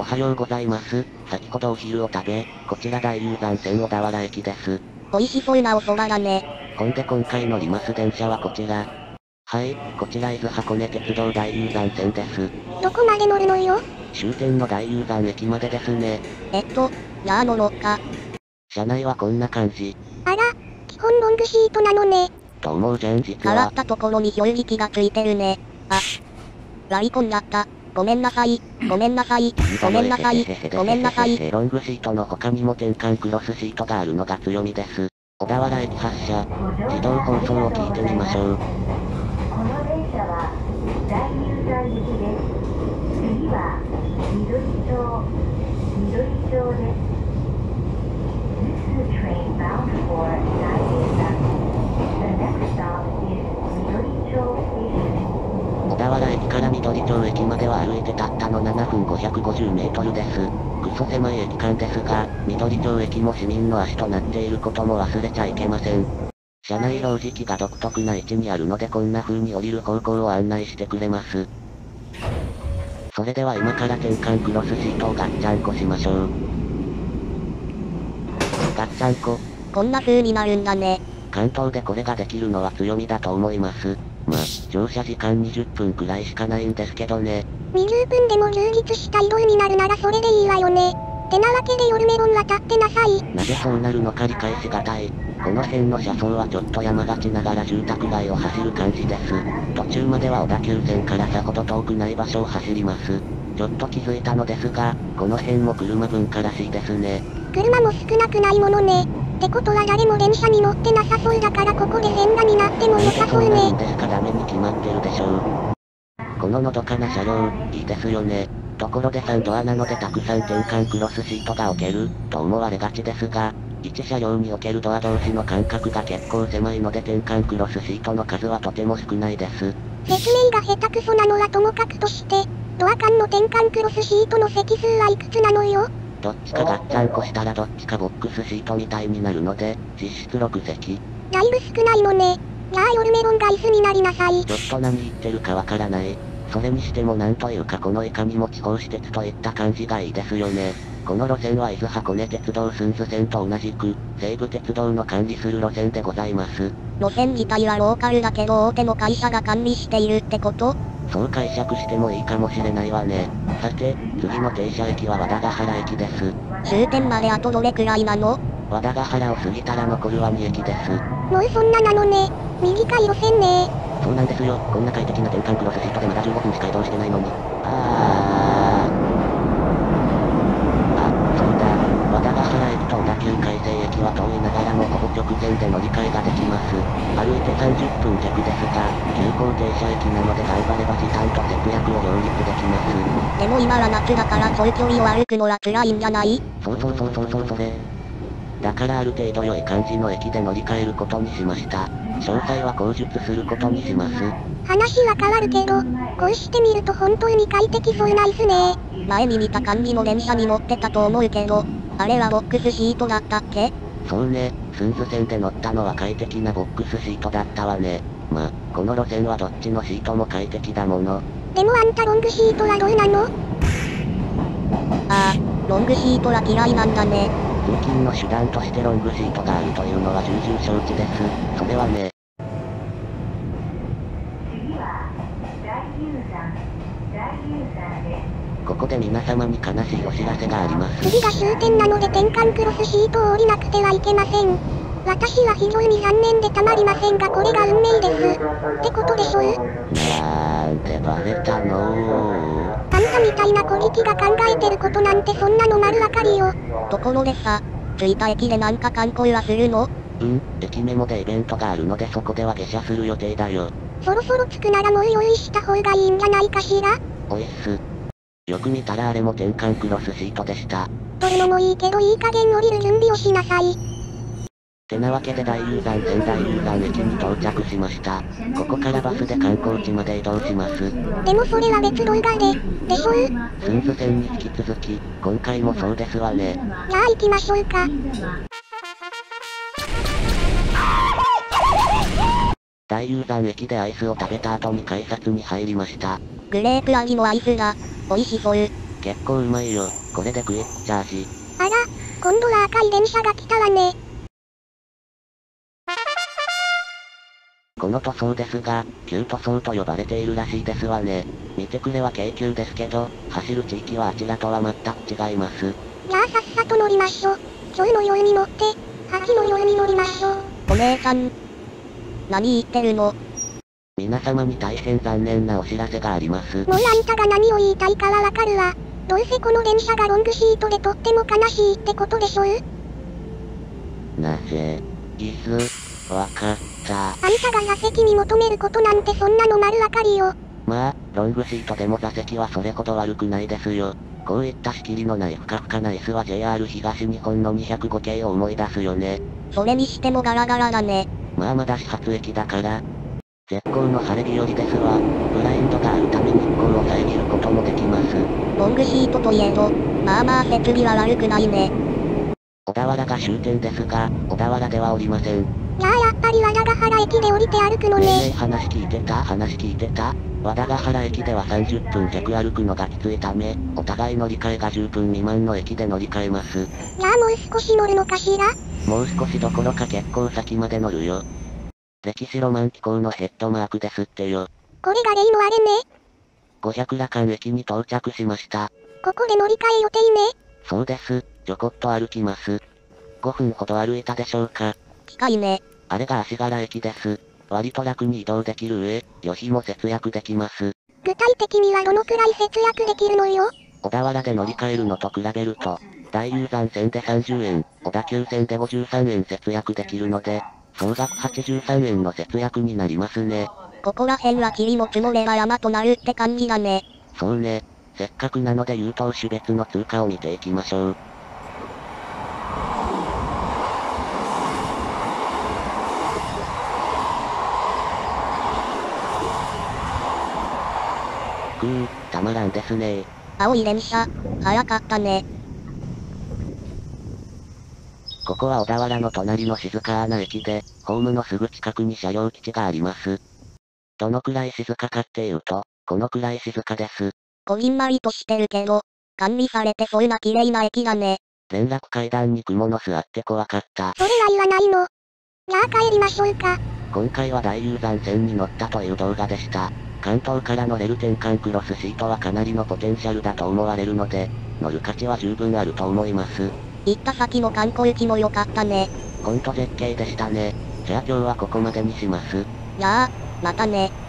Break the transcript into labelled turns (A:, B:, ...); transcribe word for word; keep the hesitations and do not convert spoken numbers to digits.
A: おはようございます。先ほどお昼を食べ、こちら大雄山線小田原駅です。
B: 美味しそうなお蕎麦だね。
A: ほんで今回乗ります電車はこちら。はい、こちら伊豆箱根鉄道大雄山線です。
B: どこまで乗るのよ？
A: 終点の大雄山駅までですね。
B: えっと、じゃあ乗ろうか。
A: 車内はこんな感じ。
B: あら、基本ロングシートなのね。
A: と思うじゃん実
B: 変わ
A: は。
B: ったところに表示器がついてるね。あ、割り込んじゃった。ごめんなさい、ごめんなさい、ごめんなさい、ごめんなさい。
A: ロングシートの他にも転換クロスシートがあるのが強みです。小田原駅発車、自動放送を聞いてみましょう。
C: この電車は大雄山行きです。次は緑町、緑町です。This is a train bound for 大雄山。The next stop is 緑町 Station。
A: 小田原駅から緑町駅までは歩いてたったのななふんごひゃくごじゅうメートルです。クソ狭い駅間ですが、緑町駅も市民の足となっていることも忘れちゃいけません。車内表示器が独特な位置にあるのでこんな風に降りる方向を案内してくれます。それでは今から転換クロスシートをガッチャンコしましょう。ガッチャンコ。
B: こんな風になるんだね。
A: 関東でこれができるのは強みだと思います。ま、乗車時間にじゅっぷんくらいしかないんですけどね。
B: にじゅっぷんでも充実した移動になるならそれでいいわよね。てなわけで夜メロンは立ってなさい。
A: なぜそうなるのか理解しがたい。この辺の車窓はちょっと山がちながら住宅街を走る感じです。途中までは小田急線からさほど遠くない場所を走ります。ちょっと気づいたのですが、この辺も車文化らしいですね。
B: 車も少なくないものね。ってことは誰も電車に乗ってなさそうだからここで線路になっても良さそうね。
A: なんでそうなるんですかダメに決まってるでしょう。こののどかな車両、いいですよね。ところでさんドアなのでたくさん転換クロスシートが置ける、と思われがちですが、いち車両におけるドア同士の間隔が結構狭いので転換クロスシートの数はとても少ないです。
B: 説明が下手くそなのはともかくとして、ドア間の転換クロスシートの席数はいくつなのよ？
A: どっちかガッチャンコしたらどっちかボックスシートみたいになるので、実質ろくせき。
B: だいぶ少ないのね。じゃあ夜メロンが椅子になりなさい。
A: ちょっと何言ってるかわからない。それにしてもなんというかこのいかにも地方私鉄といった感じがいいですよね。この路線は伊豆箱根鉄道駿豆線と同じく、西武鉄道の管理する路線でございます。
B: 路線自体はローカルだけど大手の会社が管理しているってこと？
A: そう解釈してもいいかもしれないわね。さて、次の停車駅は和田ヶ原駅です。
B: 終点まであとどれくらいなの？
A: 和田ヶ原を過ぎたら残るはに駅です。
B: もうそんななのね。短い路線ね。
A: そうなんですよ。こんな快適な転換クロスシートでまだじゅうごふんしか移動してないのに。あー。あ、そうだ。和田ヶ原駅と小田急海星駅は遠いながらもほぼ直前で乗り換えができます。歩いてさんじゅっぷん弱ですが、急行停車駅なので頑張れば時間と節約を両立できます。
B: でも今は夏だからそういう距離を歩くのは辛いんじゃない？
A: そうそうそうそうそうそれ。だからある程度良い感じの駅で乗り換えることにしました。詳細は口述することにします。
B: 話は変わるけど、こうしてみると本当に快適そうな椅子ね。前に見た感じの電車に乗ってたと思うけど、あれはボックスシートだったっけ？
A: そうね、駿豆線で乗ったのは快適なボックスシートだったわね。ま、この路線はどっちのシートも快適だもの。
B: でもあんたロングシートはどうなの？ああ、ロングシートは嫌いなんだね。
A: 通勤の手段としてロングシートがあるというのは重々承知です。それはね。
C: 次は大雄山、大雄山です。
A: ここで皆様に悲しいお知らせがあります。
B: 次が終点なので転換クロスシートを降りなくてはいけません。私は非常に残念でたまりませんがこれが運命です。ってことでしょう？
A: なんでバレたのー。
B: あんたみたいな小力が考えてることなんてそんなの丸わかりよ。ところでさ、着いた駅でなんか観光はするの？
A: うん、駅メモでイベントがあるのでそこでは下車する予定だよ。
B: そろそろ着くならもう用意した方がいいんじゃないかしら？
A: おいっす。よく見たらあれも転換クロスシートでした。
B: どれのもいいけどいい加減降りる準備をしなさい。
A: てなわけで大雄山線大雄山駅に到着しました。ここからバスで観光地まで移動します。
B: でもそれは別動画で、でしょう？
A: 駿豆線に引き続き、今回もそうですわね。
B: じゃあ行きましょうか。
A: 大雄山駅でアイスを食べた後に改札に入りました。
B: グレープ味のアイスだ。美味しそう。
A: 結構うまいよ。これでクイックチャージ。
B: あら、今度は赤い電車が来たわね。
A: この塗装ですが、旧塗装と呼ばれているらしいですわね。見てくれは京急ですけど、走る地域はあちらとは全く違います。
B: じゃあさっさと乗りましょ。今日のように乗って、秋のように乗りましょ。お姉さん。何言ってるの？
A: 皆様に大変残念なお知らせがあります。
B: もうあんたが何を言いたいかはわかるわ。どうせこの電車がロングシートでとっても悲しいってことでしょう？
A: なぜ、いず、わかった。
B: あんたが座席に求めることなんてそんなの丸わかりよ。
A: まあ、ロングシートでも座席はそれほど悪くないですよ。こういった仕切りのないふかふかな椅子は ジェイアール 東日本のにひゃくご系を思い出すよね。
B: それにしてもガラガラだね。
A: まあまだ始発駅だから。絶好の晴れ日和ですわ。ブラインドがあるため日光を遮ることもできます。
B: ロングシートといえど、まあまあ設備は悪くないね。
A: 小田原が終点ですが、小田原では降りません。
B: じゃあやっぱり和田ヶ原駅で降りて歩くの
A: ねえねえ
B: ね。
A: 話聞いてた話聞いてた和田ヶ原駅ではさんじゅっぷん弱歩くのがきついため、お互い乗り換えがじゅっぷん未満の駅で乗り換えます。
B: じゃあもう少し乗るのかしら？
A: もう少しどころか結構先まで乗るよ。歴史ロマン機構のヘッドマークですってよ。
B: これが例のあれね。
A: 五百羅漢駅に到着しました。
B: ここで乗り換え予定ね。
A: そうです。ちょこっと歩きます。ごふんほど歩いたでしょうか。
B: 近いね。
A: あれが足柄駅です。割と楽に移動できる上、旅費も節約できます。
B: 具体的にはどのくらい節約できるのよ？
A: 小田原で乗り換えるのと比べると、大雄山線でさんじゅうえん、小田急線でごじゅうさんえん節約できるので、総額はちじゅうさんえんの節約になりますね。
B: ここら辺は霧も積もれば山となるって感じだね。
A: そうね。せっかくなので優等種別の通貨を見ていきましょう。くー、たまらんですね。
B: 青い電車、早かったね。
A: ここは小田原の隣の静かな駅で、ホームのすぐ近くに車両基地があります。どのくらい静かかっていうと、このくらい静かです。
B: こじんまりとしてるけど、管理されてそうな綺麗な駅だね。
A: 連絡階段に蜘蛛の巣あって怖かった。
B: それは言わないの。じゃあ帰りましょうか。
A: 今回は大雄山線に乗ったという動画でした。関東から乗れる転換クロスシートはかなりのポテンシャルだと思われるので、乗る価値は十分あると思います。
B: 行った先の観光地も良かったね。
A: ほんと絶景でしたね。じゃあ今日はここまでにします。
B: じゃあ、またね。